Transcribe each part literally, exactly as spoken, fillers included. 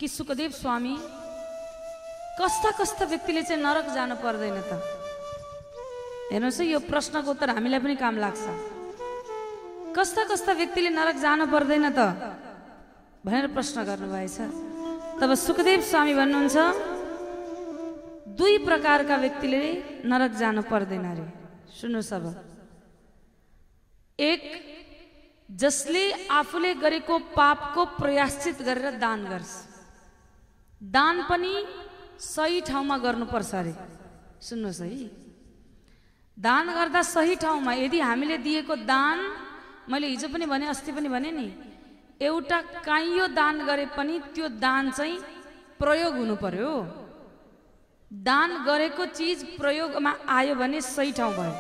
कि सुखदेव स्वामी कस्ता कस्ता व्यक्तिले चाहिँ नरक जानु पर्दैन त? हेर्नुहोस् है, यो प्रश्नको उत्तर हामीलाई पनि काम लाग्छ। कस्ता कस्ता व्यक्तिले नरक जानु पर्दैन त भनेर प्रश्न गर्नुभएछ। तब सुखदेव स्वामी भन्नुहुन्छ दुई प्रकारका व्यक्तिले नरक जानु पर्दैन रे। सुन्नुहोस् अब, एक जसले आफूले गरेको पापको प्रायश्चित गरेर दान गर्छ। दान पनि सही ठाउँमा गर्नुपर्छ अरे। सुन्नुहोस् है, दान गर्दा सही ठाउँमा। यदि हामीले दिएको दान, मैले हिजो पनि भने, अस्ति पनि भने नि, एउटा काइयो दान गरे पनि त्यो दान चाहिँ प्रयोग हुनु पर्यो। दान गरेको चिज प्रयोगमा आयो भने सही ठाउँ भयो।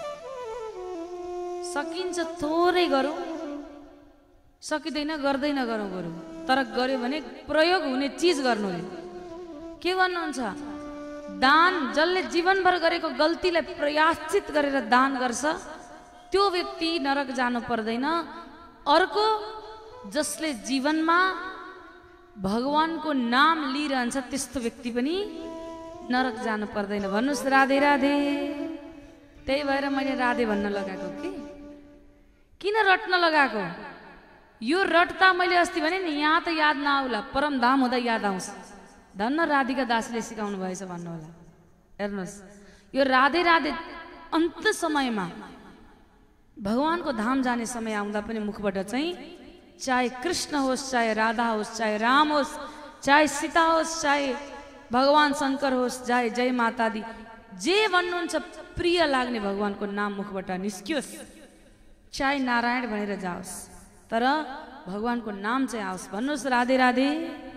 सकिन्छ थोरै गरौँ, सकिँदैन गर्दैन गरौँ गरौँ, तर गर्यो भने प्रयोग हुने चिज गर्नु। के भन्नुहुन्छ? दान जसले जीवनभर गरेको गल्तीलाई प्रायश्चित गरेर दान गर्छ त्यो व्यक्ति नरक जानु पर्दैन। अर्को जसले जीवनमा भगवानको नाम लिइरहन्छ त्यस्तो व्यक्ति पनि नरक जानु पर्दैन। भन्नुहोस् राधे राधे। त्यही भएर मैले राधे भन्न लगाएको। कि किन रट्न लगाएको? यो रट्दा मैले अस्ति भने नि, यहाँ त याद नआउला, परमधाम हुँदा याद आउँछ। धन्न राधिका दासले सिकाउनु भएछ भन्नु होला। हेर्नुहोस्, यो राधे राधे अन्त समयमा भगवानको धाम जाने समय आउँदा पनि मुखबाट चाहिँ, चाहे कृष्ण होस्, चाहे राधा होस्, चाहे राम होस्, चाहे सीता होस्, चाहे भगवान शङ्कर होस्, चाहे जय माता दी, जे भन्नुहुन्छ प्रिय लाग्ने भगवानको नाम मुखबाट निस्कियोस्। चाहे नारायण भनेर जाओस्, तर भगवानको नाम चाहिँ आओस्। भन्नुहोस् राधे राधे।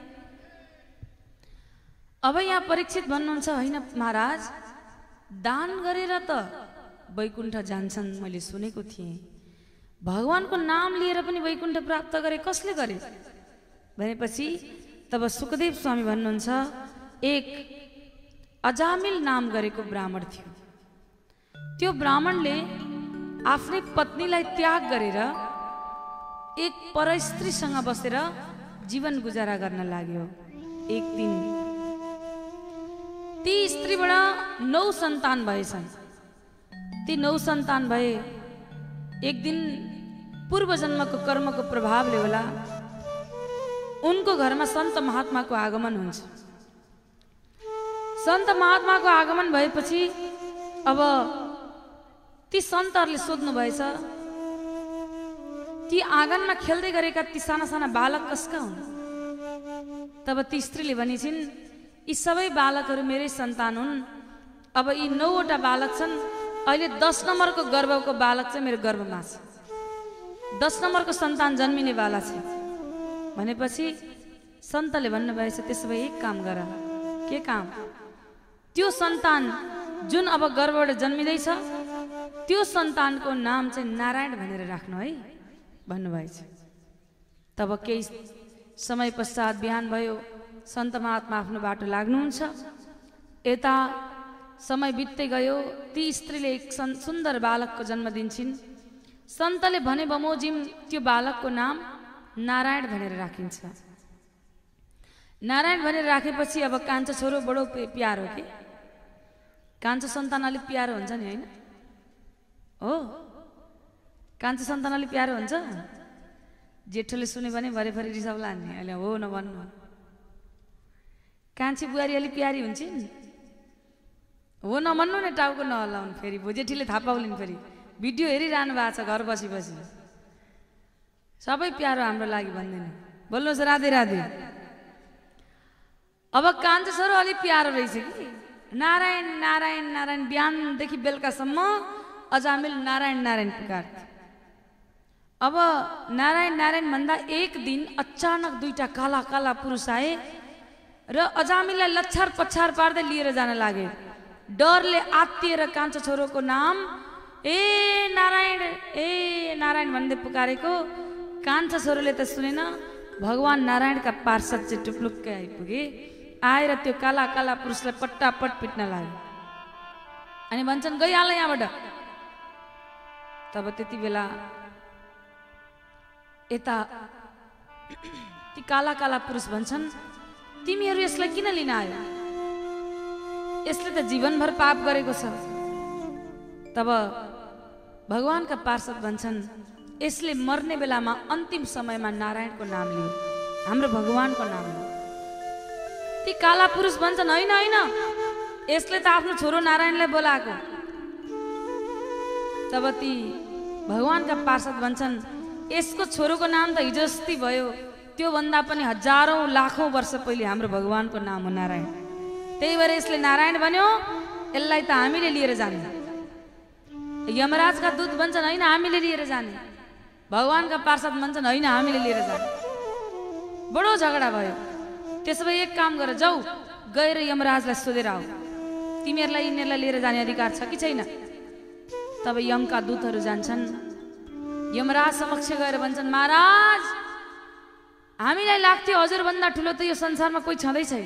अब यहाँ परीक्षित भन्नुहुन्छ, होइन महाराज, दान गरेर त वैकुण्ठ जान्छन् मैले सुनेको थिएँ। भगवानको नाम लिएर पनि वैकुण्ठ प्राप्त गरे, कसले गरे भनेपछि तब सुखदेव स्वामी भन्नुहुन्छ एक अजामिल नाम गरेको ब्राह्मण थियो। त्यो ब्राह्मणले आफ्नै पत्नीलाई त्याग गरेर एक परस्त्रीसँग बसेर जीवन गुजारा गर्न लाग्यो। एक दिन ती स्त्रीबाट नौ सन्तान भएछन्। ती नौ सन्तान भए। एक दिन पूर्व जन्मको कर्मको प्रभावले होला उनको घरमा सन्त महात्माको आगमन हुन्छ। सन्त महात्माको आगमन भएपछि अब ती सन्तहरूले सोध्नु भएछ, ती आँगनमा खेल्दै गरेका ती साना साना बालक कसका हुन्? तब ती स्त्रीले भनिन्छन्, यी सबै बालकहरू मेरै सन्तान हुन्। अब यी नौवटा बालक छन्। अहिले दस नम्बरको गर्भको बालक चाहिँ मेरो गर्भमा छ। दस नम्बरको सन्तान जन्मिने बाला छ भनेपछि सन्तले भन्नुभएछ, त्यसो भए एक काम गर। के काम? त्यो सन्तान जुन अब गर्भबाट जन्मिँदैछ त्यो सन्तानको नाम चाहिँ नारायण भनेर राख्नु है भन्नुभएछ। तब केही समय पश्चात बिहान भयो, सन्त महात्मा आफ्नो बाटो लाग्नुहुन्छ। यता समय बित्दै गयो। ती स्त्रीले एक सुन्दर बालकको जन्म दिन्छन्। सन्तले भने बमोजिम त्यो बालकको नाम नारायण भनेर राखिन्छ। नारायण भनेर राखेपछि अब कान्छो छोरो बडो प्यारो। के कान्छो सन्तान अलिक प्यारो हुन्छ नि, होइन हो? कान्छो सन्तान अलिक प्यारो हुन्छ। जेठोले सुन्यो भने भरेभरि रिसाउला नि, अहिले हो नभन्नु। कान्छी बुहारी अलिक प्यारी हुन्छ नि, हो नभन्नु नि, टाउको नहल्लाउनु। फेरि भोजेठीले थाहा पाउलिन्। फेरि भिडियो हेरिरहनु भएको छ घर बसी बसी। सबै प्यारो हाम्रो लागि भन्दैन। बोल्नुहोस् राधे राधे। अब कान्छो छोरो अलिक प्यारो रहेछ कि नारायण नारायण नारायण बिहानदेखि बेलुकासम्म अजामिल नारायण नारायण पुकार्थ्यो। अब नारायण नारायण भन्दा एक दिन अचानक दुईटा काला काला पुरुष आए र अजामिललाई लच्छार पछार पार्दै लिएर जान लागे। डरले आत्तिएर कान्छो छोरोको नाम ए नारायण ए नारायण भन्दै पुकारेको कान्छो छोरोले त सुनेन। भगवान नारायणका पार्षद चाहिँ टुप्लुक्कै आइपुगे। आएर त्यो काला काला पुरुषलाई पट्टापट पिट्न लाग्यो। अनि भन्छन् गइहाल यहाँबाट। तब त्यति बेला यता ती काला काला पुरुष भन्छन् तिमीहरू यसलाई किन लिन आयो? यसले त जीवनभर पाप गरेको छ। तब भगवानका पार्षद भन्छन्, यसले मर्ने बेलामा अन्तिम समयमा नारायणको नाम लियो, हाम्रो भगवानको नाम लियो। ती काला पुरुष भन्छन्, होइन होइन, यसले त आफ्नो छोरो नारायणलाई बोलाएको। तब ती भगवानका पार्षद भन्छन्, यसको छोरोको नाम त हिजो अस्ति भयो, त्यो भन्दा पनि हजारौं लाखौं वर्ष पहिले हाम्रो भगवानको नाम हो नारायण। त्यही भएर यसले नारायण भन्यो, यसलाई त हामीले लिएर जाने। यमराजका दूत भन्छन्, होइन हामीले लिएर जाने। भगवानका पार्षद भन्छन्, होइन हामीले लिएर जाने। बडो झगडा भयो। त्यसो भए एक काम गर, जाऊ गएर यमराजलाई सोधेर आऊ, तिमीहरूलाई यिनीहरूलाई लिएर जाने अधिकार छ कि छैन। तब यमका दूतहरू जान्छन्, यमराज समक्ष गएर भन्छन्, महाराज हामीलाई लाग्थ्यो हजुरभन्दा ठुलो त यो संसारमा कोही छँदै छैन।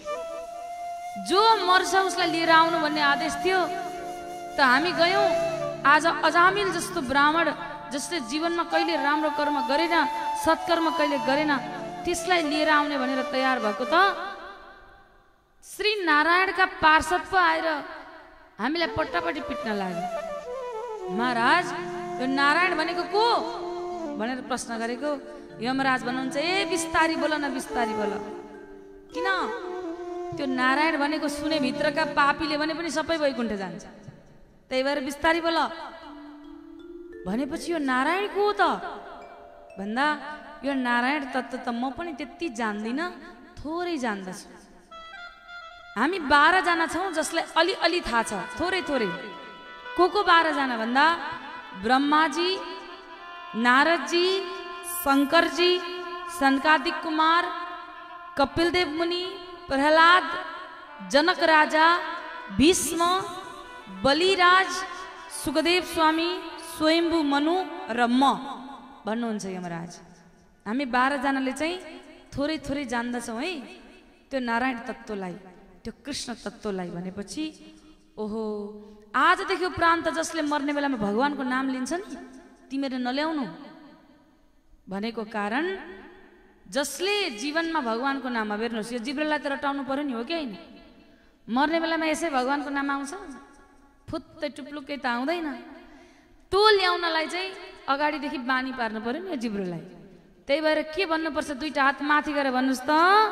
जो मर्छ उसलाई लिएर आउनु भन्ने आदेश थियो, त हामी गयौँ। आज अजामिल जस्तो ब्राह्मण जसले जीवनमा कहिले राम्रो कर्म गरेन, सत्कर्म कहिले गरेन, त्यसलाई लिएर आउने भनेर तयार भएको त श्री नारायणका पार्षद पो आएर हामीलाई पट्टापट्टि पिट्न लाग्यो। महाराज यो नारायण भनेको को भनेर प्रश्न गरेको। यमराज भन्नुहुन्छ, ए बिस्तारी बोल न, बिस्तारी बोल। किन? त्यो नारायण भनेको सुने भित्रका पापीले भने पनि सबै वैकुण्ठ जान्छ, त्यही भएर बिस्तारी बोल। भनेपछि यो नारायण को त भन्दा, यो नारायण तत्त्व त म पनि त्यति जान्दिनँ, थोरै जान्दछु। हामी बाह्र जना छौँ जसलाई अलिअलि थाहा छ, थोरै थोरै। को को बाह्र जना भन्दा, ब्रह्माजी, नारदजी, शङ्करजी, सनकादिक कुमार, कपिलदेव मुनि, प्रहलाद, जनक राजा, भीष्म, बलिराज, सुखदेव स्वामी, स्वयम्भू मनु र म भन्नुहुन्छ यमराज। हामी बाह्र जनाले चाहिँ थोरै थोरै जान्दछौँ है त्यो नारायण तत्त्वलाई, त्यो कृष्ण तत्त्वलाई। भनेपछि ओहो, आजदेखि उपरान्त जसले मर्ने बेलामा भगवानको नाम लिन्छ नि, तिमीहरू नल्याउनु भनेको कारण, जसले जीवनमा भगवानको नाम, हेर्नुहोस् यो जिब्रोलाई त रटाउनु पर्यो नि, हो कि होइन? मर्ने बेलामा यसै भगवानको नाम आउँछ, फुत्तै टुप्लुक्कै त आउँदैन। त्यो ल्याउनलाई चाहिँ अगाडिदेखि बानी पार्नु पर्यो नि यो जिब्रोलाई। त्यही भएर के भन्नुपर्छ, दुईटा हात माथि गरेर भन्नुहोस् त,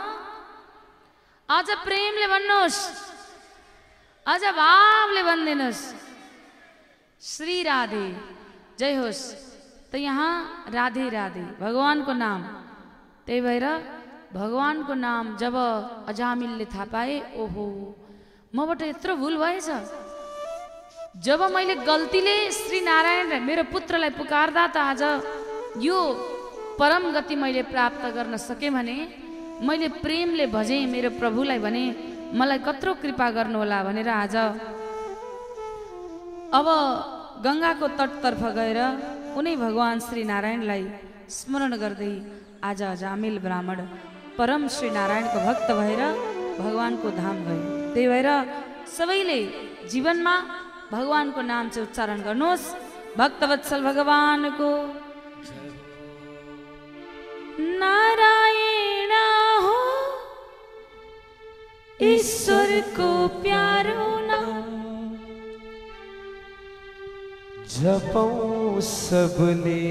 अझ प्रेमले भन्नुहोस्, अझ भावले भनिदिनुहोस्, श्री राधे जय होस्। त यहाँ राधे राधे भगवानको नाम। त्यही भएर भगवानको नाम जब अजामिलले थाहा पाए, ओहो मबाट यत्रो भुल भएछ। जब मैले गल्तीले श्री नारायण मेरो पुत्रलाई पुकार्दा त आज यो परम गति मैले प्राप्त गर्न सकेँ भने, मैले प्रेमले भजेँ मेरो प्रभुलाई भने मलाई कत्रो कृपा गर्नु होला भनेर आज अब गङ्गाको तटतर्फ गएर उनै भगवान श्री नारायणलाई स्मरण गर्दै आज अजामिल ब्राह्मण परम श्री नारायणको भक्त भएर भगवानको धाम गयो। त्यही भएर सबैले जीवनमा भगवानको नाम चाहिँ उच्चारण गर्नुहोस्। भक्तवत्सल भगवानको नारायण हो ईश्वर को प्यारो नाम, जपौ सबले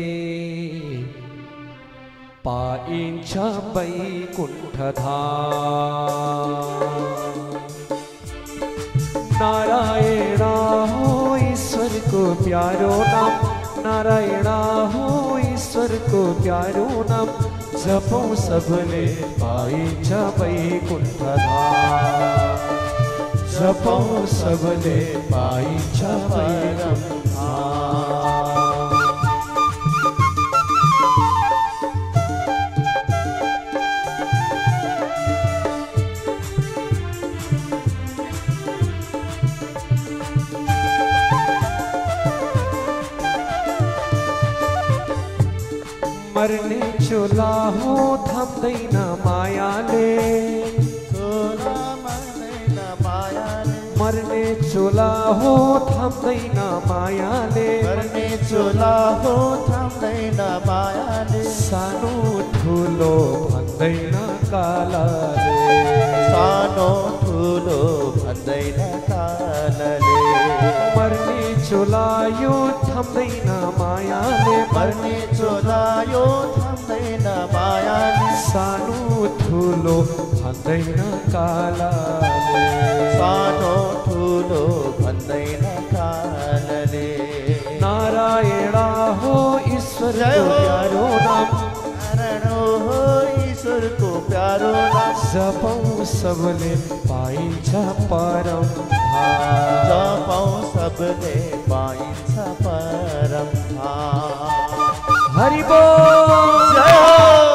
पाइन्छ वैकुण्ठ धाम। नारायण हो ईश्वर को प्यारो नाम, नारायण हो ईश्वर को प्यारो नाम, जपौ सबले पाइन्छ वैकुण्ठ धाम। जपौ सबले पाइन्छ वैकुण्ठ धाम। मरने चोला हो थम्दैन मायाले, मरने चोला हो थम्दैन मायाले, मरने चोला हो थम्दैन मायाले, सानो ठुलो भन्दैन कालाले। सानो ठुलो भन्दैन कालले मर्ने चोलायो थम्दैन मायाले मर्ने चोलायो थम्दैन मायाले सानो ठुलो भन्दैन कालले सानो ठुलो भन्दैन कालले नारायणा हो ईश्वर जय को हो। प्यारो नाम नारायण हो ईश्वरको प्यारो नाम जपौँ सबले पाइन्छ परम धाम जपौँ सबले पाइन्छ परम धाम हरि बोल जय हो।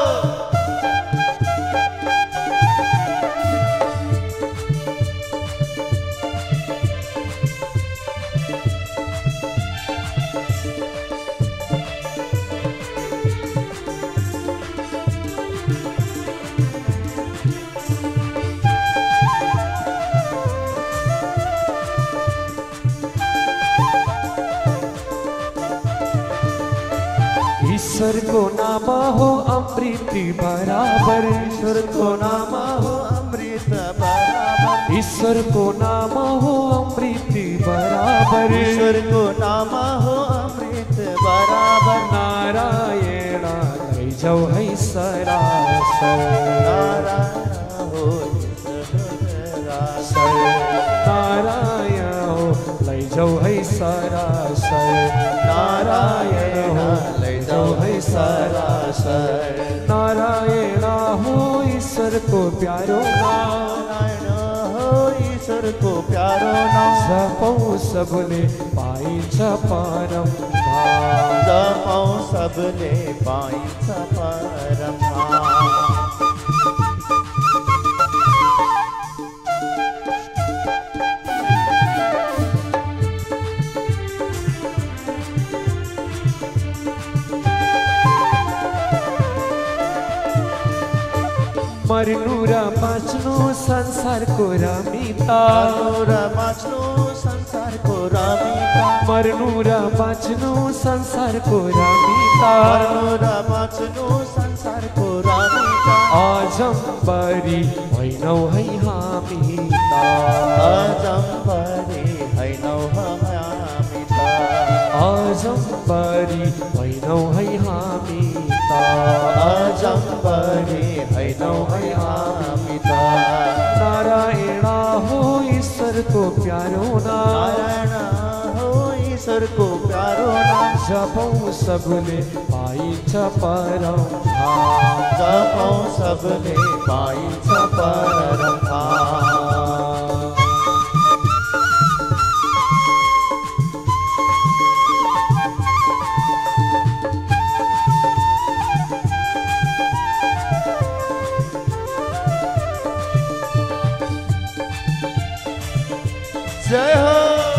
ईश्वर को नाम हो अमृत बराबर ईश्वर को नाम हो अमृत बराबर ईश्वर को नाम हो अमृत बराबर ईश्वर को नाम हो अमृत बराबर नारायण लैजाऊ है सरासर नारायण हो सर नारायण हो लैजाऊ है सरासर नारायण लैजाऊ है सरासर नारायण हो ईश्वर को प्यारो नाम नारायण हो ईश्वर को प्यारो नाम जपौँ सबले पाइन्छ परम धाम जपौँ सबले पाइन्छ परम धाम मर्नु र बाँच्नु संसारको रमिता मर्नु र बाँच्नु संसारको रमिता मर्नु र बाँच्नु संसारको रमिता मर्नु र बाँच्नु संसारको रमिता आजम्बरी होइनौ है हामी त अजम्बरी हैनौ हामी त आजम्बरी होइनौ है हामी त अजम्बरी हैनौ है हामी त नारायण हो ईश्वरको प्यारो नाम नारायण हो ईश्वरको प्यारो नाम जपौँ सबले पाइन्छ परम धाम जपौँ सबले पाइन्छ परम धाम जय हो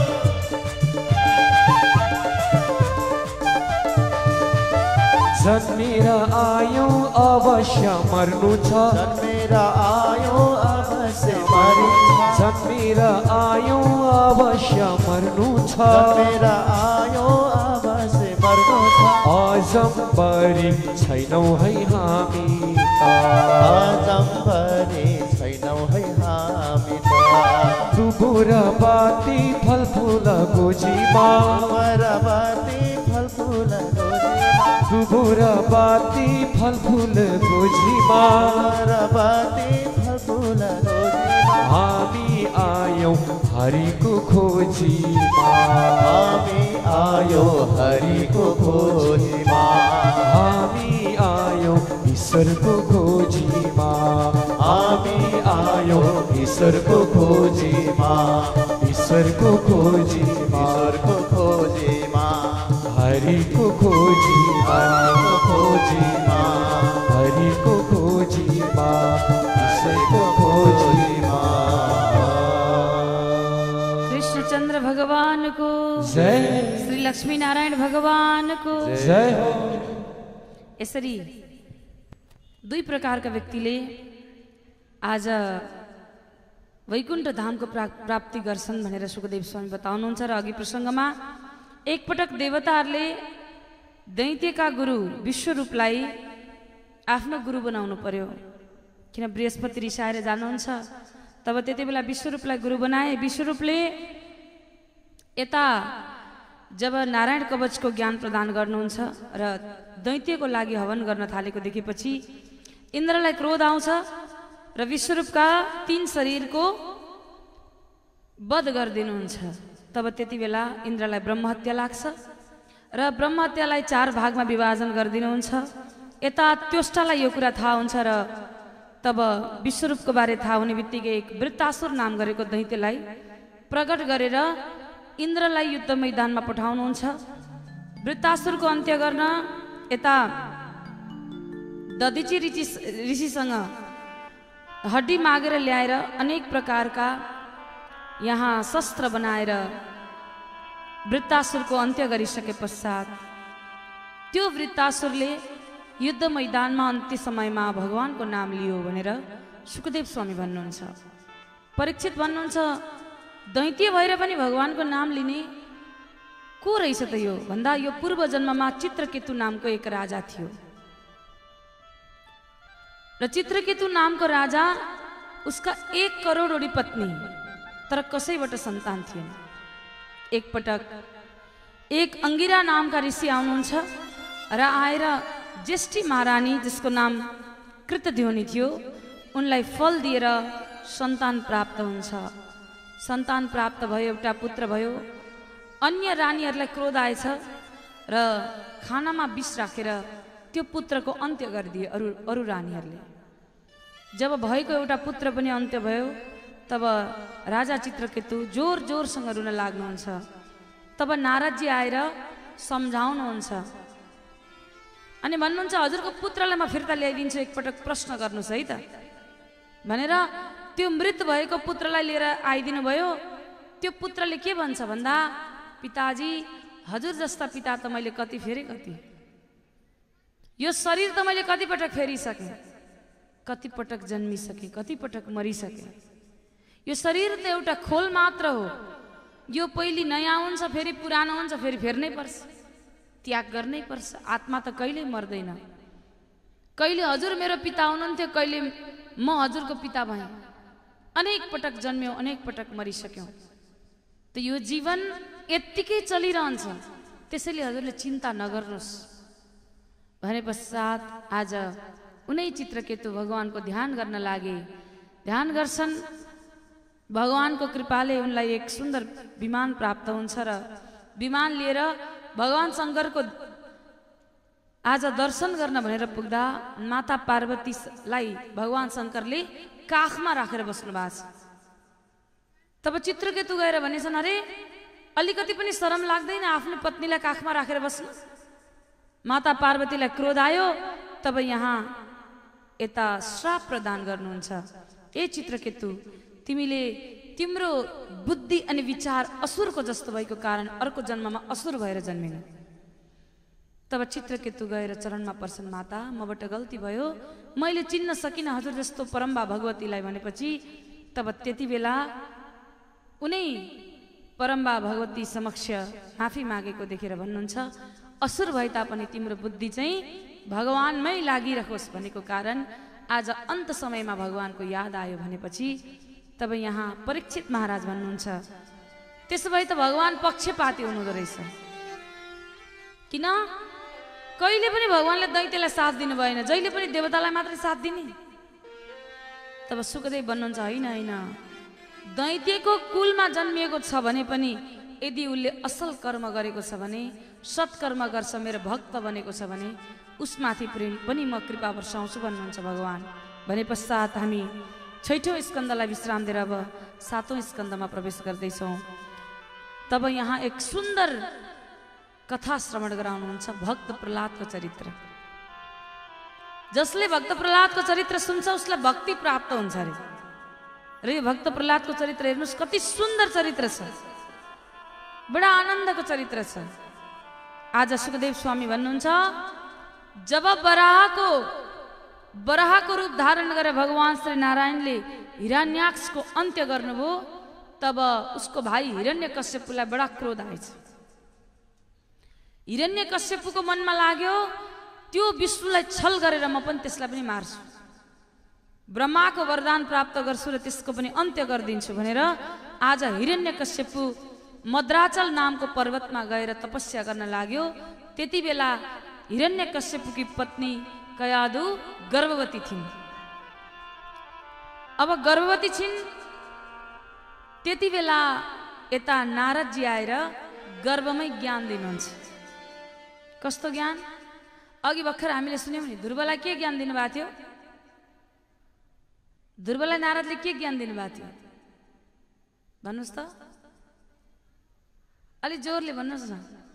जन्मेर आयौँ अवश्य मर्नु छ जन्मेर आयो अवश्य मर्नु छ जन्मेर आयौँ अवश्य मर्नु छ जन्मेर आयो अवश्य मर्नु छ आजम्बरी छैनौ है हामी त अजम्बरी छैनौ है हामी त दुबुर बाती फलफुल गोजीमा अमरवती फलफुल गोजीमा दुबुर बाती फलफुल गोजीमा अमरवती फलफुल गोजीमा हामी आयौँ हरिको खोजीमा हामी आयो हरिको खोजीमा हामी आयौँ ईश्वरको खोजीमा हामी आयो ईश्वरको खोजीमा ईश्वरको खोजीमा ईश्वरको खोजीमा हरिको खोजीमा हरिको खोजीमा हरिको खोजीमा ईश्वरको खोजीमा कृष्णचंद्र भगवान को जय श्री लक्ष्मी नारायण भगवान को जय हो यसरी दुई प्रकारका व्यक्तिले आज वैकुण्ठ धामको प्रा प्राप्ति गर्छन् भनेर सुखदेव स्वामी बताउनुहुन्छ र अघि प्रसङ्गमा एकपटक देवताहरूले दैत्यका गुरु विश्वरूपलाई आफ्नो गुरु बनाउनु पर्यो किन बृहस्पति रिसाएर जानुहुन्छ तब त्यति बेला विश्वरूपलाई गुरु बनाए। विश्वरूपले यता जब नारायण कवचको ज्ञान प्रदान गर्नुहुन्छ र दैत्यको लागि हवन गर्न थालेको देखेपछि इन्द्रलाई क्रोध आउँछ र विश्वरूपका तीन शरीरको वध गरिदिनुहुन्छ। तब त्यति बेला इन्द्रलाई ब्रह्महत्या लाग्छ र ब्रह्महत्यालाई चार भागमा विभाजन गरिदिनुहुन्छ। यता त्योष्टालाई यो कुरा थाहा हुन्छ र तब विश्वरूपको बारे थाहा हुने बित्तिकै एक वृत्तासुर नाम गरेको दैत्यलाई प्रकट गरेर इन्द्रलाई युद्ध मैदानमा पठाउनुहुन्छ। वृत्तासुरको अन्त्य गर्न यता दधिची ऋषि ऋषिसँग हड्डी मागेर ल्याएर अनेक प्रकारका यहाँ शस्त्र बनाएर वृत्तासुरको अन्त्य गरिसके पश्चात त्यो वृत्तासुरले युद्ध मैदानमा अन्त्य समयमा भगवानको नाम लियो भनेर सुखदेव स्वामी भन्नुहुन्छ। परीक्षित भन्नुहुन्छ दैत्य भएर पनि भगवानको नाम लिने को रहेछ त यो भन्दा यो पूर्व जन्ममा चित्रकेतु नामको एक राजा थियो र चित्रकेतु नामको राजा उसका एक करोडवटी पत्नी तर कसैबाट सन्तान थिएन। एक पटक एक अंगिरा नामका ऋषि आउनुहुन्छ र आएर ज्येष्ठी महारानी जिसको नाम कृतध्वनि थियो उनलाई फल दिएर सन्तान प्राप्त हुन्छ। सन्तान प्राप्त भयो, एउटा पुत्र भयो। अन्य रानीहरूलाई क्रोध आएछ र खानामा विष राखेर त्यो पुत्रको अन्त्य गरिदिए अरू अरू रानीहरूले। जब भएको एउटा पुत्र पनि अन्त्य भयो तब राजा चित्रकेतु जोर जोरसँग रुन लाग्नुहुन्छ। तब नारदजी आएर सम्झाउनुहुन्छ अनि भन्नुहुन्छ हजुरको पुत्रलाई म फिर्ता ल्याइदिन्छु, एकपटक प्रश्न गर्नुहोस् है त भनेर त्यो मृत भएको पुत्रलाई लिएर आइदिनु भयो। त्यो पुत्रले के भन्छ भन्दा पिताजी हजुर जस्ता पिता त मैले कति फेरे कति, यो शरीर त मैले कति पटक फेरिसकेँ, कति पटक जन्मिसकेँ, कति पटक मरिसकेँ। यो शरीर त एउटा खोल मात्र हो, यो पहिले नयाँ हुन्छ फेरि पुरानो हुन्छ फेरि फेर्नै पर्छ, त्याग गर्नै पर्छ। आत्मा त कहिले मर्दैन। कहिले हजुर मेरो पिता हुनुहुन्थ्यो, कहिले म हजुरको पिता भएँ, अनेक पटक जन्म्यौँ, अनेक पटक मरिसक्यौँ। त यो जीवन यत्तिकै चलिरहन्छ, त्यसैले हजुरले चिन्ता नगर्नुहोस् भने पश्चात आज उनै चित्रकेतु भगवानको ध्यान गर्न लागे। ध्यान गर्छन्, भगवानको कृपाले उनलाई एक सुन्दर विमान प्राप्त हुन्छ र विमान लिएर भगवान शङ्करको आज दर्शन गर्न भनेर पुग्दा माता पार्वतीलाई भगवान शङ्करले काखमा राखेर बस्नु भएको छ। तब चित्रकेतु गएर भनेछन् अरे अलिकति पनि शरम लाग्दैन आफ्नो पत्नीलाई काखमा राखेर बस्नु? माता पार्वतीलाई क्रोध आयो। तब यहाँ यता श्राप प्रदान गर्नुहुन्छ, ए चित्रकेतु तिमीले तिम्रो बुद्धि अनि विचार असुरको जस्तो भएको कारण अर्को जन्ममा असुर भएर जन्मिनु। तब चित्रकेतु गएर चरणमा पर्छन्, माता मबाट गल्ती भयो, मैले चिन्न सकिनँ हजुर जस्तो परम्बा भगवतीलाई भनेपछि तब त्यति बेला उनै परम्बा भगवती समक्ष माफी मागेको देखेर भन्नुहुन्छ असुर भए तापनि तिम्रो बुद्धि चाहिँ भगवानमै लागिरहोस् भनेको कारण आज अन्त समयमा भगवानको याद आयो भनेपछि तब यहाँ परीक्षित महाराज भन्नुहुन्छ त्यसो भए त भगवान पक्षपाती हुनुहुँदो रहेछ। किन? कहिले पनि भगवानले दैत्यलाई साथ दिनु भएन, जहिले पनि देवतालाई मात्रै साथ दिने। तब सुखदेव भन्नुहुन्छ होइन होइन, दैत्यको कुलमा जन्मिएको छ भने पनि यदि उसले असल कर्म गरेको छ भने, सत्कर्म गर्छ, मेरो भक्त बनेको छ भने उसमाथि पनि म कृपा वर्षाउँछु भन्नुहुन्छ भगवान। भने पश्चात हामी छैठौँ स्कन्दलाई विश्राम दिएर अब सातौँ स्कन्दमा प्रवेश गर्दैछौँ। तब यहाँ एक सुन्दर कथा श्रवण गराउनुहुन्छ भक्त प्रहलादको चरित्र। जसले भक्त प्रहलादको चरित्र सुन्छ उसलाई भक्ति प्राप्त हुन्छ अरे। र यो भक्त प्रहलादको चरित्र हेर्नुहोस् कति सुन्दर चरित्र छ, बडा आनन्दको चरित्र छ। आज सुखदेव स्वामी भन्नुहुन्छ जब बराहको बराहको रूप धारण गरेर भगवान श्री नारायणले हिरण्याक्षको अन्त्य गर्नुभयो तब उसको भाइ हिरण्यकश्यपलाई बडा क्रोध आएछ। हिरण्यकश्यपको मनमा लाग्यो त्यो विष्णुलाई छल गरेर म पनि त्यसलाई पनि मार्छु। ब्रह्माको वरदान प्राप्त गर्छु र त्यसको पनि अन्त्य गरिदिन्छु भनेर आज हिरण्यकश्यपु मद्राचल नामको पर्वतमा गएर तपस्या गर्न लाग्यो। त्यति बेला हिरण्यकश्यपुकी पत्नी कयादु गर्भवती थिइन्। अब गर्भवती छिन्, त्यति बेला यता नारदजी आएर गर्भमै ज्ञान दिनुहुन्छ। कस्तो ज्ञान? अघि भर्खर हामीले सुन्यौँ नि, ध्रुवलाई के ज्ञान दिनुभएको थियो? ध्रुवलाई नारदले के ज्ञान दिनुभएको थियो भन्नुहोस् त, अलि जोरले भन्नुहोस् न।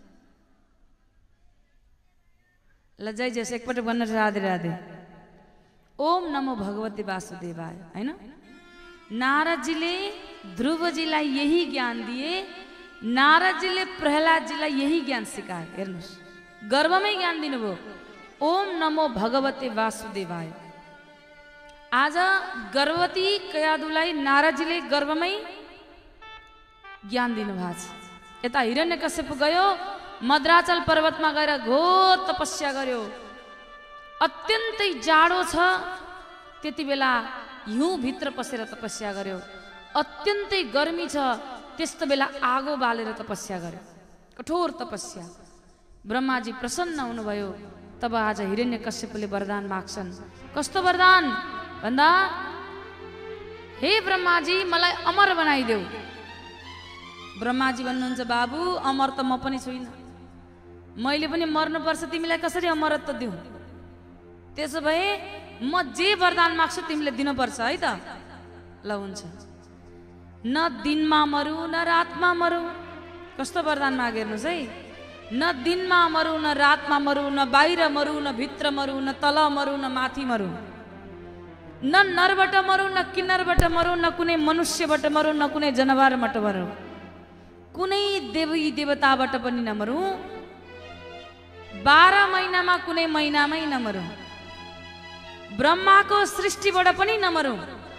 ल जय जय एकपल्ट भन्न, राधे राधे। ओम नमो भगवती वासुदेवाय, हैन? नारदजीले ध्रुवजीलाई यही ज्ञान दिए, नारदजीले प्रहलादजीलाई यही ज्ञान सिकाए। हेर्नुहोस्, गर्भमै ज्ञान दिनुभयो, ओम नमो भगवते वासुदेवाय। आज गर्भवती कयादुलाई नारदजीले गर्भमै ज्ञान दिनुभएको छ। यता हिरण्यकश्यप गयो, मद्राचल पर्वतमा गएर घोर तपस्या गर्यो। अत्यन्तै जाडो छ, त्यति बेला हिउँ भित्र पसेर तपस्या गर्यो। अत्यन्तै गर्मी छ, त्यस्तो बेला आगो बालेर तपस्या गर्यो, कठोर तपस्या। ब्रह्माजी प्रसन्न हुनुभयो। तब आज हिरण्यकश्यपले वरदान माग्छन्। कस्तो वरदान भन्दा, हे ब्रह्माजी मलाई अमर बनाइदेऊ। ब्रह्माजी भन्नुहुन्छ, बाबु अमर त म पनि छुइनँ, मैले पनि मर्नुपर्छ, तिमीलाई कसरी अमरत्व दिउँ? त्यसो भए म जे वरदान माग्छु तिमीले दिनुपर्छ है त। ल हुन्छ, न दिनमा मरु न रातमा मरु। कस्तो वरदान मागे हेर्नुहोस् है। न दिनमा मरु न रातमा मरु, न बाहिर मरु न भित्र मरु, न तल मरु न माथि मरु, न नरबाट मरु न किन्नरबाट मरु, न कुनै मनुष्यबाट मरु न कुनै जनावरबाट मरु, कुनै देवी देवताबाट पनि नमरु, बाह्र महिनामा कुनै महिनामै नमरु, ब्रह्माको सृष्टिबाट पनि नमरु,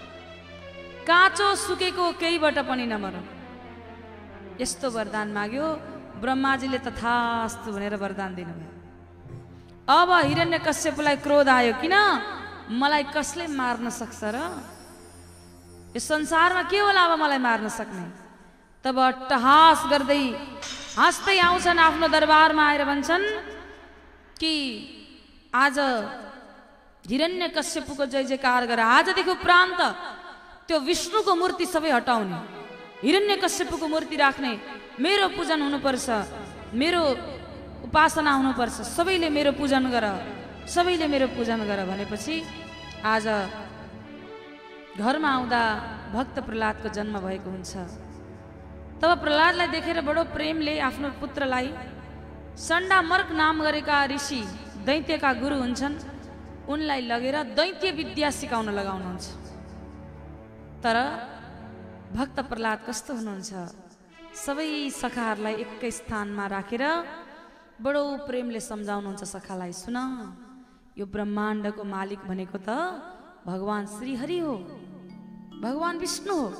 काँचो सुकेको केहीबाट पनि नमरु। यस्तो वरदान माग्यो। ब्रह्माजीले तथास्तु भनेर वरदान दिनुभयो। अब हिरण्यकश्यपलाई क्रोध आयो, किन मलाई कसले मार्न सक्छ र? यो संसारमा के होला अब मलाई मार्न सक्ने? तब अट्टहास गर्दै हाँस्दै आउँछन्, आफ्नो दरबारमा आएर भन्छन् कि आज हिरण्यकश्यपको जय जयकार गर। आजदेखि उपरान्त त्यो विष्णुको मूर्ति सबै हटाउने, हिरण्यकश्यपको मूर्ति राख्ने, मेरो पूजन हुनुपर्छ, मेरो उपासना हुनुपर्छ, सबैले मेरो पूजन गर, सबैले मेरो पूजन गर भनेपछि आज घरमा आउँदा भक्त प्रहलादको जन्म भएको हुन्छ। तब प्रहलादलाई देखेर बडो प्रेमले आफ्नो पुत्रलाई सण्डामर्क नाम गरेका ऋषि दैत्यका गुरु हुन्छन्, उनलाई लगेर दैत्य विद्या सिकाउन लगाउनुहुन्छ। तर भक्त प्रहलाद कस्तो हुनुहुन्छ, सबै सखाहरूलाई एकै स्थानमा राखेर बडो प्रेमले सम्झाउनुहुन्छ सखालाई, सुन यो ब्रह्माण्डको मालिक भनेको त भगवान श्रीहरि हो, भगवान विष्णु हो।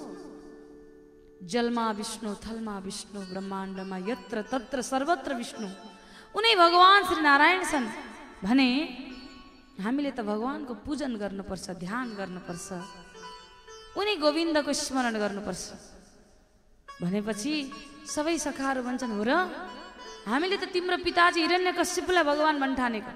जलमा विष्णु, थलमा विष्णु, ब्रह्माण्डमा यत्र तत्र सर्वत्र विष्णु, उनै भगवान श्री नारायण छन् भने हामीले त भगवानको पूजन गर्नुपर्छ, ध्यान गर्नुपर्छ, उनी गोविन्दको स्मरण गर्नुपर्छ भनेपछि सबै सखाहरू भन्छन्, हो र हामीले त तिम्रो पिताजी हिरण्यकश्यपलाई भगवान भन्ठानेको।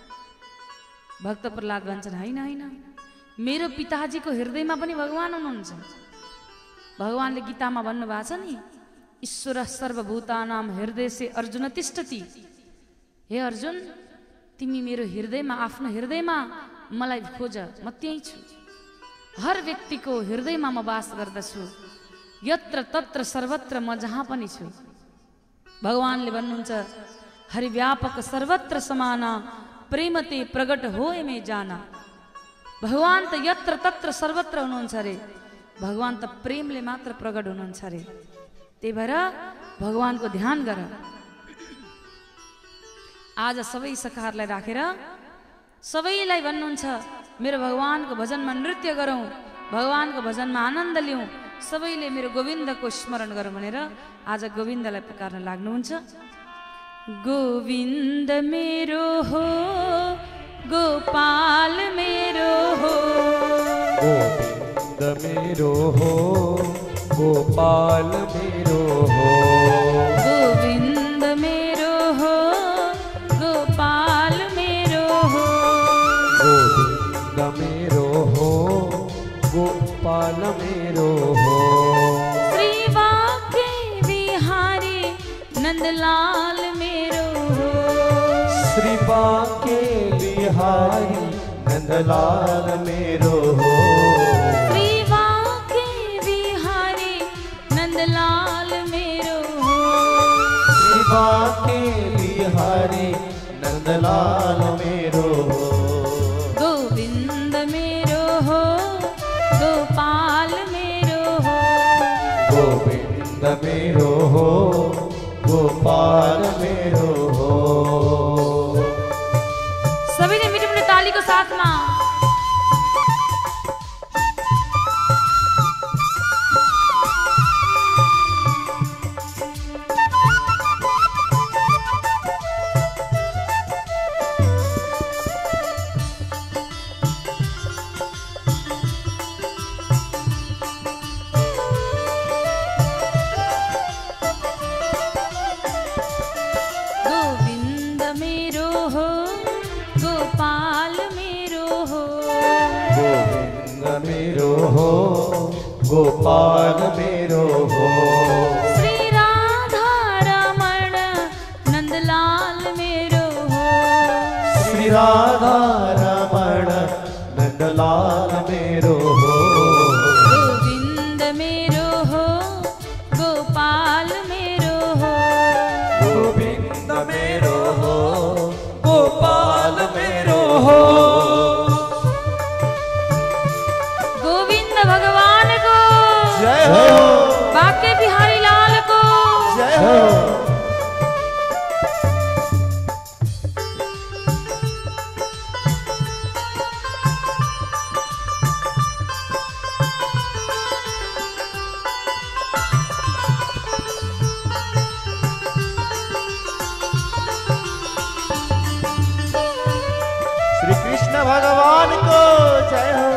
भक्त प्रहलाद भन्छन्, होइन होइन, मेरो पिताजीको हृदयमा पनि भगवान हुनुहुन्छ। भगवानले गीतामा भन्नुभएको छ नि, ईश्वर सर्वभूतानां हृदय से अर्जुन तिष्ठति। हे अर्जुन, तिमी मेरो हृदयमा, आफ्नो हृदयमा मलाई खोज, म त्यहीँ छु। हर व्यक्तिको हृदयमा म वास गर्दछु, यत्र तत्र सर्वत्र म जहाँ पनि छु। भगवानले भन्नुहुन्छ, हरिव्यापक सर्वत्र समाना, प्रेमते प्रगट हो एमे जाना। भगवान त यत्र तत्र सर्वत्र हुनुहुन्छ अरे, भगवान त प्रेमले मात्र प्रगट हुनुहुन्छ अरे। त्यही भएर भगवानको ध्यान गर। आज सबै सखाहरूलाई राखेर सबैलाई भन्नुहुन्छ, मेरो भगवानको भजनमा नृत्य गरौँ, भगवानको भजनमा आनन्द लिउँ, सबैले मेरो गोविन्दको स्मरण गरौँ भनेर आज गोविन्दलाई पुकार्न लाग्नुहुन्छ। गोविन्द मेरो हो, गोपाल मेरो हो, गोविंद मेरो हो गोपाल मेरो हो गोविंद मेरो हो गोपाल मेरो हो गोविंद मेरो हो गोपाल मेरो हो श्री वाके बिहारी नंदलाल मेरो हो श्री बाके बिहारी नंदलाल मेरो हो श्री वाके बिहारी नंदलाल मेरो हो श्री बाके बिहारी नंदलाल मेरो हो गोविंद मेरो हो गोपाल मेरो हो गोविंद मेरो हो गोपाल मेरो हो सभी ने मीठी मीठी ताली को साथ में गोविंद मेरो हो गोपाल मेरो हो गोविंद मेरो हो गोपाल मेरो हो श्री राधा रमण नंदलाल मेरो हो श्री राधा रमण नंदलाल मेरो हो गोविंद मेरो हो गोपाल मेरो हो गोविंद मेरो हो गोपाल मेरो हो गोविंद भगवान को जय हो बाके बिहारी लाल को जय हो श्री कृष्ण भगवान को जय हो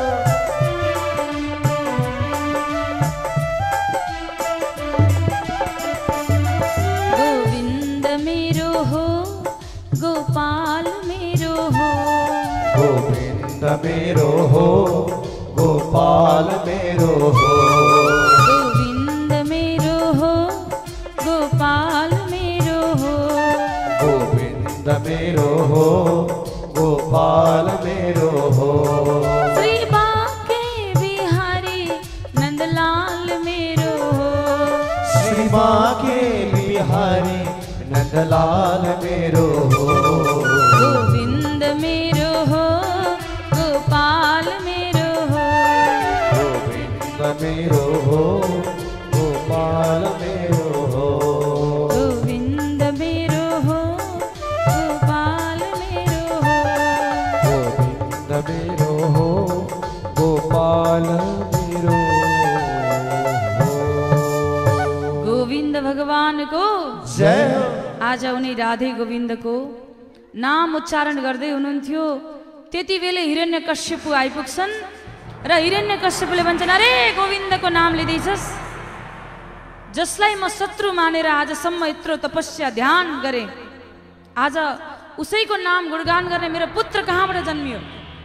गोविंद मेरो हो गोपाल मेरो हो गोविंद मेरो हो गोपाल मेरो हो गोविंद मेरो हो गोपाल मेरो हो गोविंद मेरो हो गोपाल मेरो हो श्री बाके बिहारी नंदलाल मेरो हो श्री बाके बिहारी नंदलाल मेरो हो गोविंद मेरो हो गोपाल मेरो हो गोविंद मेरो हो गोपाल मेरो हो गोविंद मेरो हो गोपाल मेरो हो गोविंद मेरो हो गोपाल मेरो हो गोविंद भगवान को जय हो आज उनी राधे गोविंद को नाम उच्चारण गर्दै हुनुहुन्थ्यो त्यति बेला हिरण्यकश्यपु आइपुग्छन् र हिरण्यकश्यपुले भन्छन् अरे गोविन्दको नाम लिँदैछस् जसलाई म शत्रु मानेर आजसम्म यत्रो तपस्या ध्यान गरे आज उसैको नाम गुणगान गर्ने मेरो पुत्र कहाँबाट जन्मियो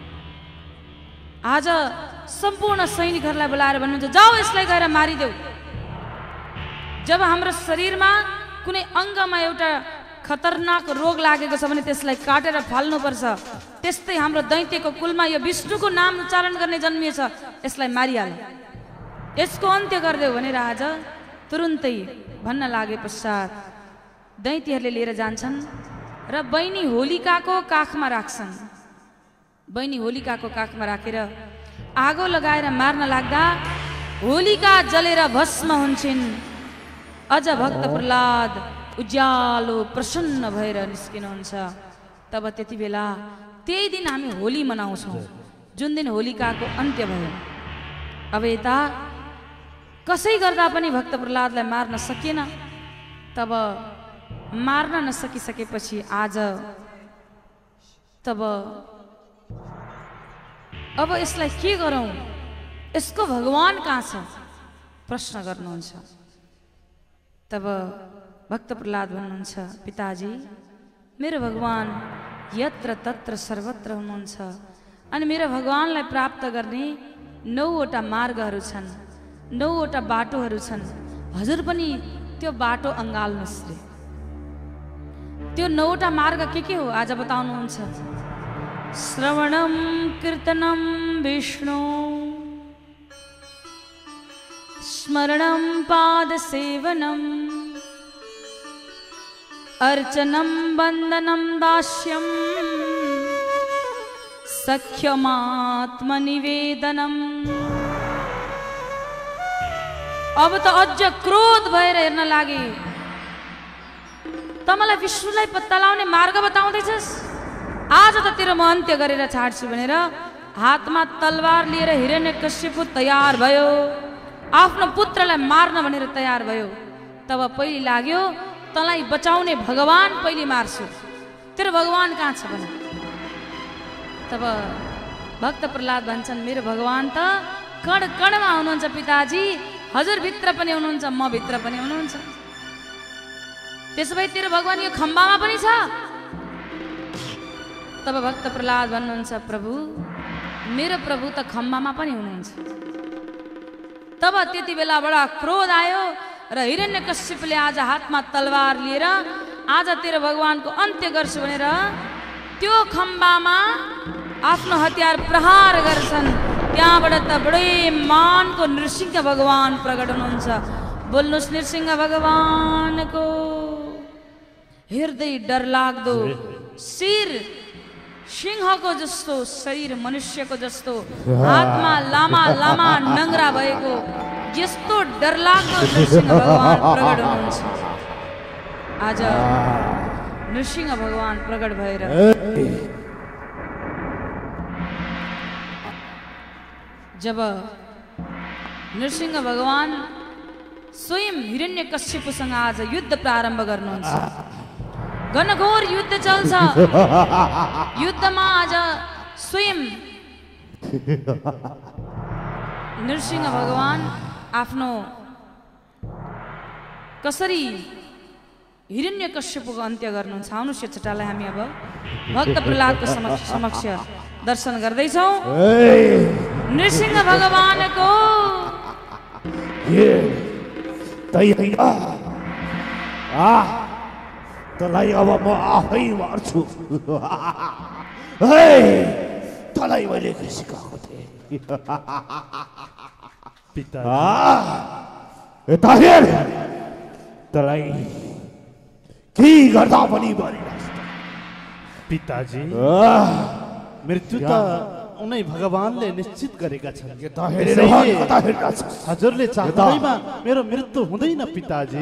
आज सम्पूर्ण सैनिकहरूलाई बोलाएर भन्नुहुन्छ जाऊ यसलाई गएर मारिदेऊ जब हाम्रो शरीरमा कुनै अङ्गमा एउटा खतरनाक रोग लागेको छ भने त्यसलाई काटेर फाल्नुपर्छ त्यस्तै हाम्रो दैत्यको कुलमा यो विष्णुको नाम उच्चारण गर्ने जन्मिएछ यसलाई मारिहाल यसको अन्त्य गरिदेऊ भनेर आज तुरुन्तै भन्न लागे पश्चात दैत्यहरूले लिएर जान्छन् र बहिनी होलिकाको काखमा राख्छन् बहिनी होलिकाको काखमा राखेर आगो लगाएर मार्न लाग्दा होलिका जलेर भस्म हुन्छन् अझ भक्त प्रहलाद उज्यालो प्रसन्न भएर निस्किनुहुन्छ तब त्यति बेला त्यही दिन हामी होली मनाउँछौँ जुन दिन होलिकाको अन्त्य भयो अब यता कसै गर्दा पनि भक्त प्रहलादलाई मार्न सकिएन तब मार्न नसकिसकेपछि आज तब अब यसलाई के गरौँ यसको भगवान कहाँ छ प्रश्न गर्नुहुन्छ। तब भक्त प्रहलाद भन्नुहुन्छ पिताजी मेरो भगवान यत्र तत्र सर्वत्र हुनुहुन्छ अनि मेरो भगवानलाई प्राप्त गर्ने नौवटा मार्गहरू छन्, नौवटा बाटोहरू छन्। हजुर पनि त्यो बाटो अँगाल्नुहोस् रे। त्यो नौवटा मार्ग के के हो आज बताउनुहुन्छ। श्रवणम कीर्तनम विष्णु स्मरणं पादसेवनम् अर्चनं वन्दनं दास्यं सख्यमात्मनिवेदनम्। अब त अझ क्रोध भएर हेर्न लागे। त मलाई विष्णुलाई पत्ता लगाउने मार्ग बताउँदैछस्। आज त तेरो म अन्त्य गरेर छाड्छु भनेर हातमा तलवार लिएर हिरण्यकश्यप तयार भयो। आफ्नो पुत्रलाई मार्न भनेर तयार भयो। तब पहिले लाग्यो तँलाई बचाउने भगवान पहिले मार्छु। तेरो भगवान कहाँ छ भने। तब भक्त प्रहलाद भन्छन् मेरो भगवान त कण कणमा हुनुहुन्छ पिताजी। हजुर भित्र पनि हुनुहुन्छ, म भित्र पनि हुनुहुन्छ। त्यसो भए तेरो भगवान यो खम्बामा पनि छ। तब भक्त प्रहलाद भन्नुहुन्छ प्रभु मेरो प्रभु त खम्बामा पनि हुनुहुन्छ। तब त्यति बेला बडा क्रोध आयो र हिरण्यकश्यपले आज हातमा तलवार लिएर आज तेरो भगवानको अन्त्य गर्छु भनेर त्यो खम्बामा आफ्नो हतियार प्रहार गर्छन्। त्यहाँबाट त बडै मानको नृसिंह भगवान प्रकट हुनुहुन्छ। बोल्नुहोस् नृसिंह भगवानको। हृदय डरलाग्दो शिर सिंहको जस्तो, शरीर मनुष्यको जस्तो, हातमा लामा लामा नङ्ग्रा भएको यस्तो डरलाग्दो नृसिंह भगवान प्रकट हुनुहुन्छ। आज नृसिंह भगवान प्रकट भएर जब नृसिंह भगवान स्वयं हिरण्यकश्यपसँग आज युद्ध प्रारम्भ गर्नुहुन्छ। घनघोर युद्ध चल्छ। युद्धमा आज स्वयं नृसिंह भगवान आफ्नो कसरी हिरण्यकश्यपको अन्त्य गर्नुहुन्छ। आउनुहोस् यो छटालाई हामी अब भक्त प्रहलादको समक्ष समक्ष दर्शन गर्दैछौँ। नृसिंह भगवानको तलाई अब म आफै मार्छु। तलाई मैले के सिकाएको थिएँ पिता। यता हेर, तलाई के गर्दा पनि मरिरहेछ पिताजी। मृत्यु त उनै भगवानले निश्चित गरेका छन्। हजुरले चाहँदैमा मेरो मृत्यु हुँदैन पिताजी।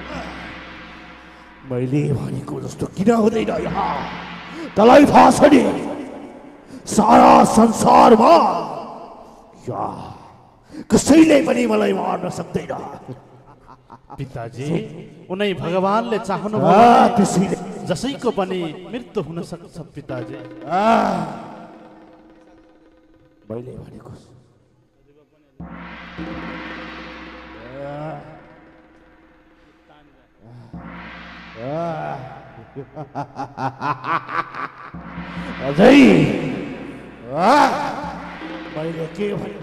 मैले भनेको जस्तो किन हुँदैन यहाँ? तँलाई थाहा छ नि सारा संसारमा या कसैले पनि मलाई मार्न सक्दैन पिताजी। उनै भगवानले चाहनुभयो त्यसैले जसैको पनि मृत्यु हुन सक्छ पिताजी। मैले भनेको अझै मैले के भने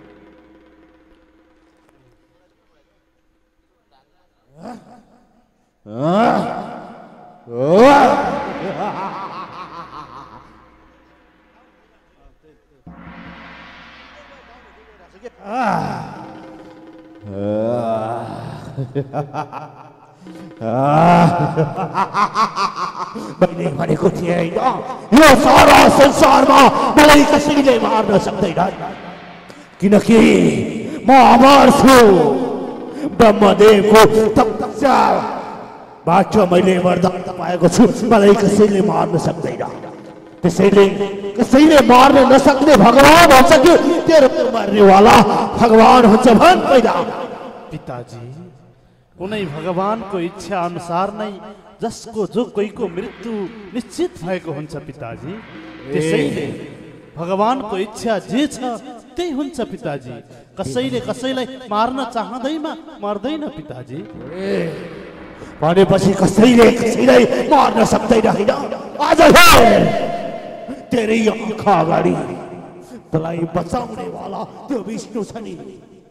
मैले भनेको थिएँ होइन, यो सारा संसारमा मलाई कसैले मार्न सक्दैन किनकि म अमर छु। ब्रह्मदेवको तपस्याबाट मैले वरदान पाएको छु, मलाई कसैले मार्न सक्दैन। त्यसैले कसैले मार्न नसक्ने भगवान हुन्छ कि तेरो मर्नेवाला भगवान हुन्छ भन पहिला। पिताजी कुनै भगवानको इच्छा अनुसार नै जसको जो कोहीको मृत्यु निश्चित भएको हुन्छ पिताजी। त्यसैले भगवानको इच्छा जे छ सत्य हुन्छ पिताजी। कसैले कसैलाई मार्न चाहँदैमा मर्दैन पिताजी। भनेपछि कसैले कसैलाई मार्न सक्दैन हैन। आज हेर तेरै आँखा अगाडि तँलाई बचाउने वाला त्यो विष्णु छ नि,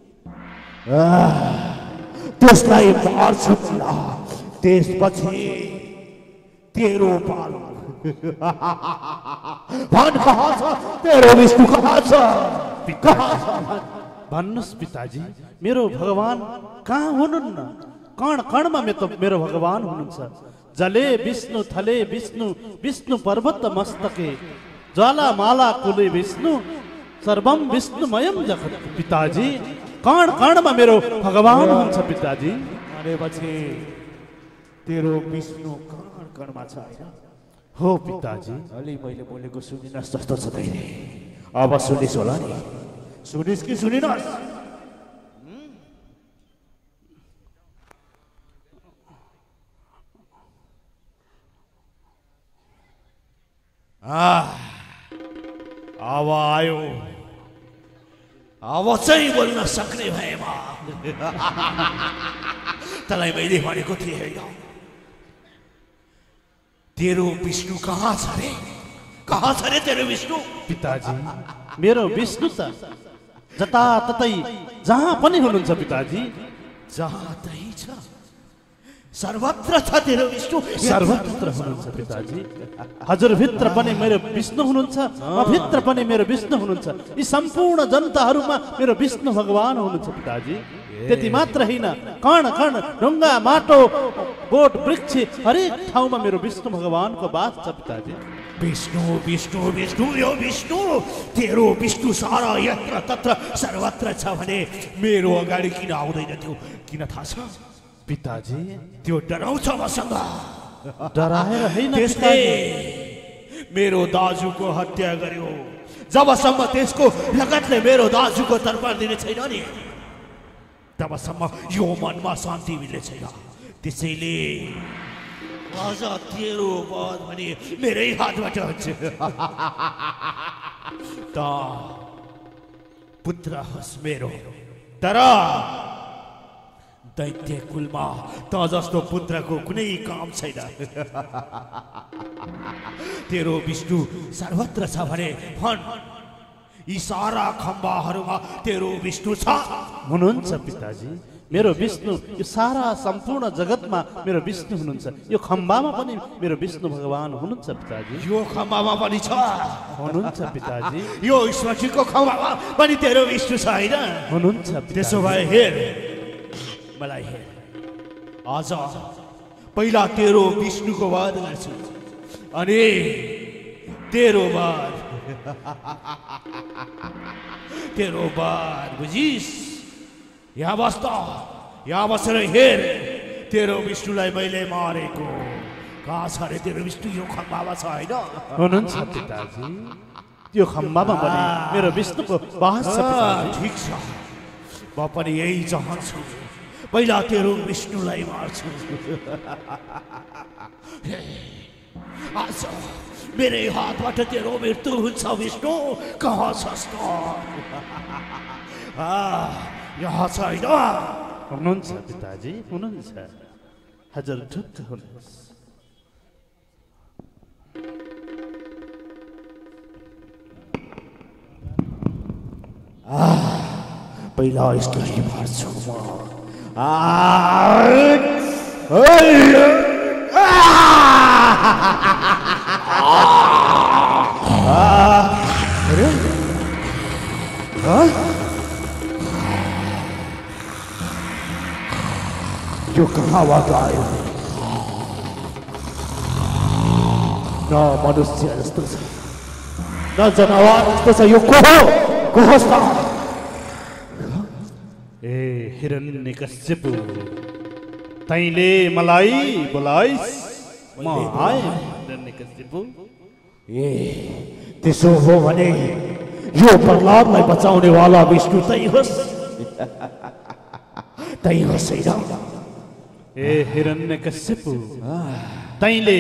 त्यसलाई मार्छु होला। त्यसपछि तेरो पालो भन कहाँ छ तेरो विष्णु, कहाँ छ कहाँ छ भन्नुस् पिताजी। मेरो भगवान कहाँ हुनुहुन्न? कण कणमा मेरो भगवान हुनुहुन्छ। जले विष्णु, थले विष्णु, विष्णु पर्वत मस्तके, ज्वाला माला कुले विष्णु, सर्वम विष्णुमयम जगत। पिताजी कण कणमा मेरो भगवान हुन्छ पिताजी। भनेपछि तेरो विष्णु कण कणमा छ हैन? हो पिताजी। अलि मैले बोलेको सुनिनस् जस्तो छ तैले। अब सुनिस् होला नि? सुनिस् कि सुनिनस्? अब आयो, अब चाहिँ बोल्न सक्ने भएमा तँलाई मैले भनेको थिएँ होइन, तेरो विष्णु कहाँ छ रे? कहाँ छ रे तेरो विष्णु? पिताजी मेरो विष्णु त जताततै जहाँ पनि हुनुहुन्छ पिताजी। जहाँ तै छ, सर्वत्र छ तेरो विष्णु, सर्वत्र हुनुहुन्छ पिताजी। हजुर भित्र पनि मेरो विष्णु हुनुहुन्छ, म भित्र पनि मेरो विष्णु हुनुहुन्छ। यी सम्पूर्ण जनताहरूमा मेरो विष्णु भगवान हुनुहुन्छ पिताजी। त्यति मात्र होइन, कण कण ढुङ्गा माटो बोट वृक्ष हरेक ठाउँमा मेरो विष्णु भगवानको वास छ पिताजी। विष्णु विष्णु विष्णु यो विष्णु, तेरो विष्णु सारा यत्र तत्र सर्वत्र छ भने मेरो अगाडि किन आउँदैन त्यो? किन थाहा छ पिताजी? त्यो डराउँछ मसँग। डराएर होइन, त्यसले मेरो दाजुको हत्या गर्यो। जबसम्म त्यसको लगतले मेरो दाजुको तर्पण दिने छैन नि, तबसम्म यो मनमा शान्ति मिल्ने छैन। त्यसैले आज तेरो वध भने मेरै हातबाट हुन्छ। त पुत्र होस् मेरो, तर दैत्य कुलमा त जस्तो पुत्रको कुनै काम छैन। तेरो विष्णु सर्वत्र छ भने भन, यी सारा खम्बाहरूमा तेरो विष्णु छ? हुनुहुन्छ पिताजी। मेरो विष्णु यो सारा सम्पूर्ण जगतमा मेरो विष्णु हुनुहुन्छ। यो खम्बामा पनि मेरो विष्णु भगवान हुनुहुन्छ पिताजी। यो खम्बामा पनि छ? हुनुहुन्छ पिताजी। यो ईश्वरजीको खम्बामा पनि तेरो विष्णु छ हैन? हुनुहुन्छ। त्यसो भए हेर, मलाई हेर, आज पहिला तेरो विष्णुको वध गर्छु, अनि तेरो वध तेरो वध बुझिस्? यहाँ बस्छ, यहाँ बसेर हेर तेरो विष्णुलाई मैले मारेको। कहाँ छ रे तेरो विष्णु? यो खम्बामा छ हैन? हुनुहुन्छ पिताजी। यो खम्बामा पनि मेरो विष्णुको वास छ पिताजी। ठिक छ, म पनि यही चाहन्छु, पहिला तेरो विष्णुलाई मार्छु। आज मेरै हातबाट तेरो मृत्यु हुन्छ विष्णु। कहाँ छस् त? यहाँ छैन? हुनुहुन्छ पिताजी, हुनुहुन्छ। हजुर ढुक्क हुनुहोस्। पहिला यसलाई मार्छु म। यो कहाँबाट आयो? न मनुष्य जस्तो छ, न जनावर जस्तो छ। यो को हो? को होस् त? ए हिरण्यकश्यपु, तैले मलाई बोलाइस्, म आएँ हिरण्यकश्यपु। ए त्यसो हो भने यो प्रहलादलाई बचाउने वाला विष्णु तै होस्? तै होस् हैन? ए हिरण्यकश्यपु, तैले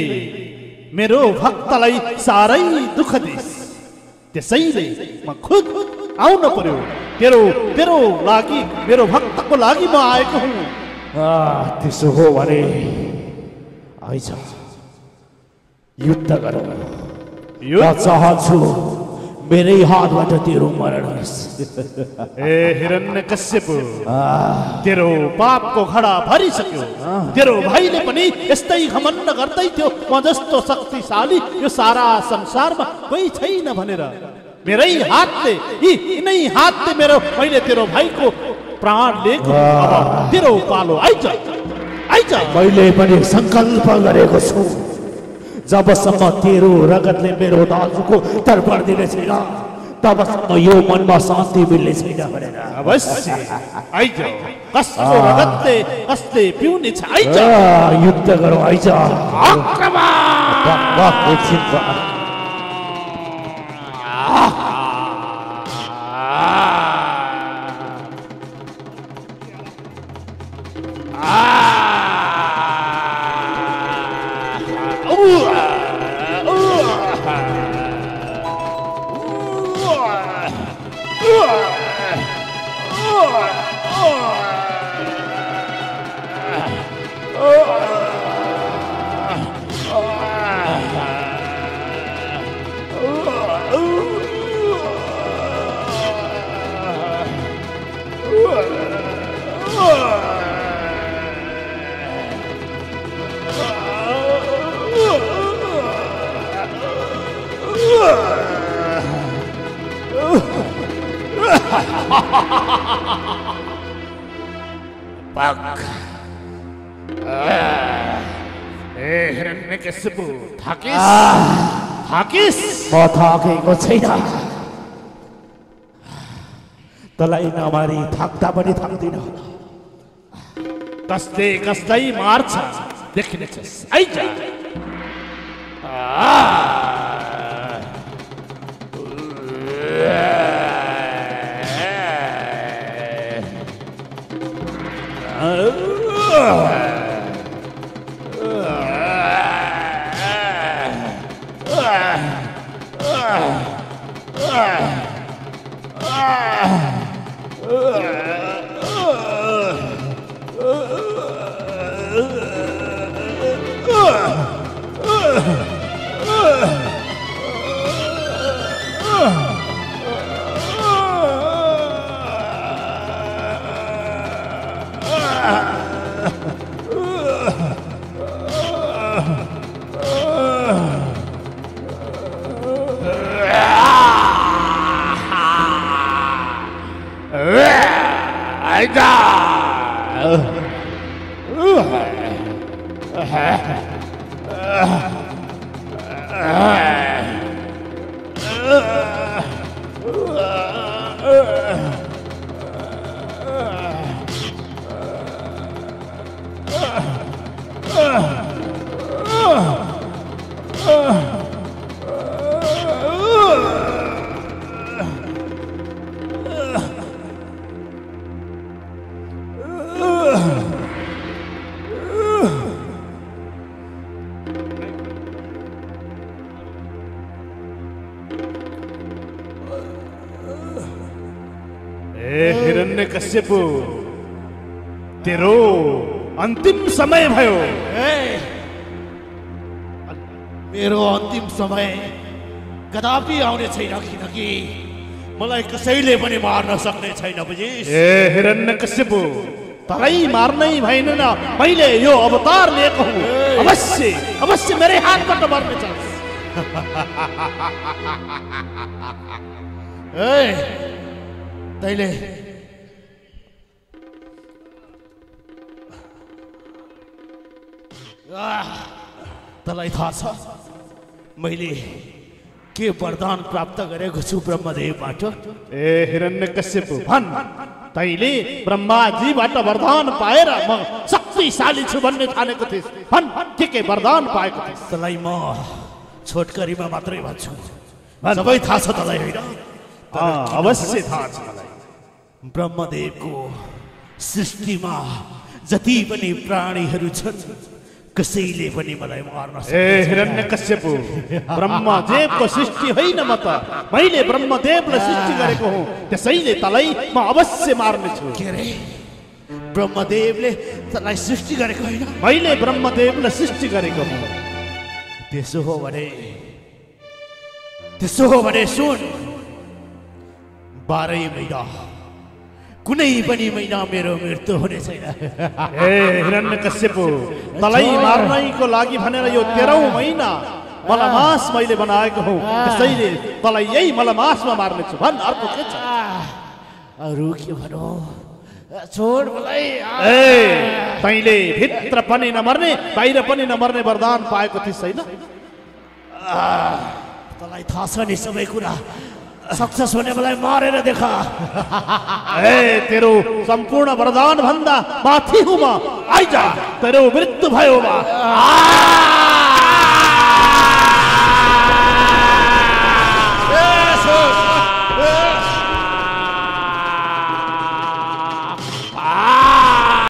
मेरो भक्तलाई साह्रै दुःख दिइस्, त्यसैले म खुद आउन पर्यो। तेरो तेरो लागि मेरो भक्तको लागि म आएको हुँ। त्यसो हो भने आइज युद्ध गरौँ। म चाहन्छु मेरै हातबाट तेरो मरण होस्। ए हिरण्यकश्यप, तेरो पापको घडा भरिसक्यो। तेरो भाइले पनि यस्तै घमण्ड गर्दै थियो म जस्तो शक्तिशाली यो सारा संसारमा कोही छैन भनेर। मेरै हातले यी यिनै हातले मेरो मैले तेरो भाइको प्राण लिएको। अब तेरो पालो आइज आइज। मैले पनि संकल्प गरेको छु जबसम्म तेरो रगतले मेरो दाजुको तर्पण दिने छैन तबसम्म यो मनमा शान्ति मिल्ने छैन भनेर। अवश्य आइज। कसको रगतले कसले पिउने छ? आइज युद्ध गरौँ। आइज आक्रमण। म थाकेको छैन। तँलाई नमारी थाक्दा पनि थाक्दिन। कसले कसलाई मार्छ देख्नेछस्? आइज। हिरण्यकश्यप, तेरो अन्तिम समय भयो। मेरो अन्तिम समय कदापि आउने छैन, किनकि मलाई कसैले पनि मार्न सक्ने छैन। बुझिस? ए हिरण्यकश्यप, तलाई मार्नै भएन न मैले यो अवतार लिएको हुँ। अवश्य अवश्य मेरै हातबाट मर्नेछ। ए तैले तलाई थाहा छ मैले के वरदान प्राप्त गरेको छु ब्रह्मदेवबाट? ए हिरण्यकश्यप, भन, तैले ब्रह्माजीबाट वरदान पाएर म शक्तिशाली छु भन्ने ठानेको थिइस्। भन, के के वरदान पाएको थिइस्? तलाई म छोटकरीमा मात्रै भन्छु, सबै थाहा छ तलाई होइन? अवश्य थाहा छ मलाई। ब्रह्मदेवको सृष्टिमा जति पनि प्राणीहरू छन्, कसैले पनि मलाई मार्न ए सक्दैन। हिरण्यकश्यपु, ब्रह्मदेवको सृष्टि होइन म त, मैले ब्रह्मदेवलाई सृष्टि गरेको हुँ, त्यसैले तलाई म अवश्य मार्नेछु। के अरे ब्रह्मदेवले तँलाई सृष्टि गरेको होइन? मैले ब्रह्मदेवलाई सृष्टि गरेको हुँ। त्यसो हो भने त्यसो हो भने सुन, बाह्रै महिना कुनै पनि महिना मेरो मृत्यु हुने छैन। ए हिरण्यकश्यपु, तलाई मार्नको लागि भनेर यो तेह्रौँ महिना मलमास मैले बनाएको हुँ, त्यसैले तलाई यही मलमासमा मार्नेछु। भन् अर्को के छ? अरू के भनौँ, छोड मलाई। ए तैँले भित्र पनि नमर्ने बाहिर पनि नमर्ने वरदान पाएको थिइस् होइन? तँलाई थाहा छ नि सबै कुरा, सक्सेस हुने मलाई मारेर देखा। ए तेरो सम्पूर्ण वरदान भन्दा माथि हुँ म, आइजा, तेरो मृत्यु भयो बा।